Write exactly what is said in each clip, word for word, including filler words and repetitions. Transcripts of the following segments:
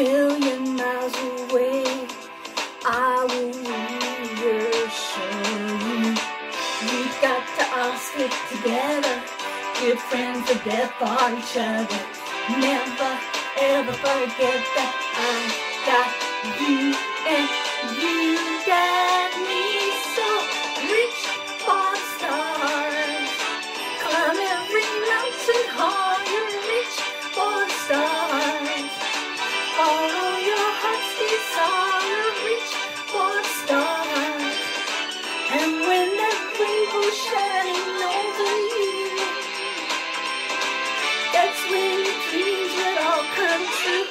million miles away, I will reassure you. We've got to all stick together, good friends are there for each other. Never ever forget that I got you and you got me. So reach for the stars, climb every mountain higher, reach for the stars, follow your heart's desire, reach for the stars. And when that rainbow's shining over you, that's when your dreams will all come true.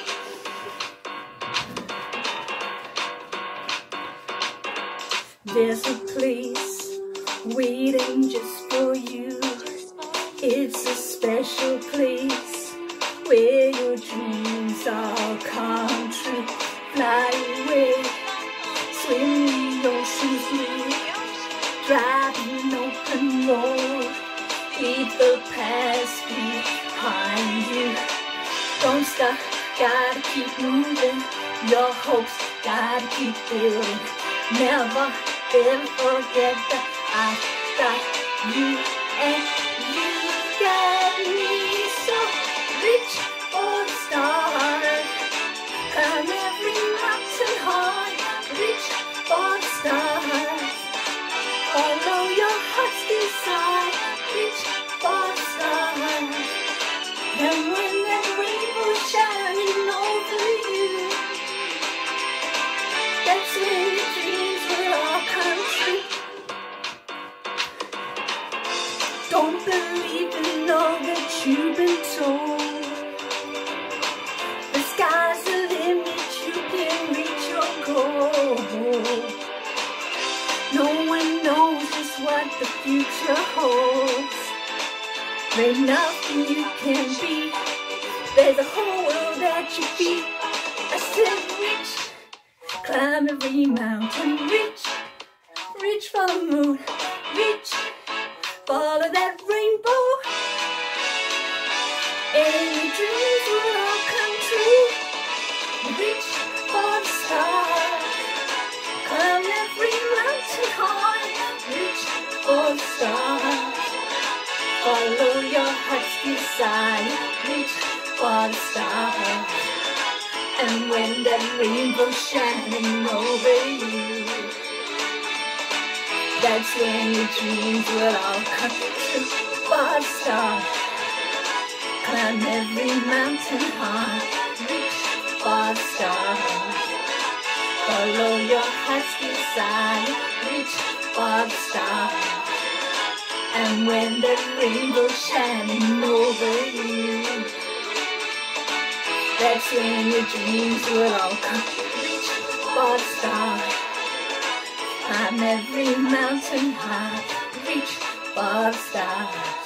There's a place waiting just for you. It's a special place where your dreams all come true. Fly away, swim the ocean's blue, drive an open road, leave the past behind you. Don't stop, gotta keep moving, your hopes gotta keep building. Never ever forget that I got you and you got me. So reach for the stars, climb every mountain high, reach for the stars, follow your heart's desire, reach for the stars. And when that rainbow's shining over you, that's when your dreams will all come true. Don't believe in all that you've been told. The sky's the limit, you can reach your goal. No one knows just what the future holds. There's nothing you can beat, there's a whole world at your feet. I said reach, climb every mountain, reach, reach for the moon, reach, follow that rainbow, and your dreams will all come true. Reach for the stars, climb every mountain high, reach for the stars, follow your heart's desire, reach for the stars. And when that rainbow's shining over you, that's when your dreams will all come true. For the stars, climb every mountain high, reach for the stars, follow your heart's desire, reach for the stars. And when that rainbow's shining over you, that's when your dreams will all come. Reach for the stars, climb every mountain high, reach for the stars.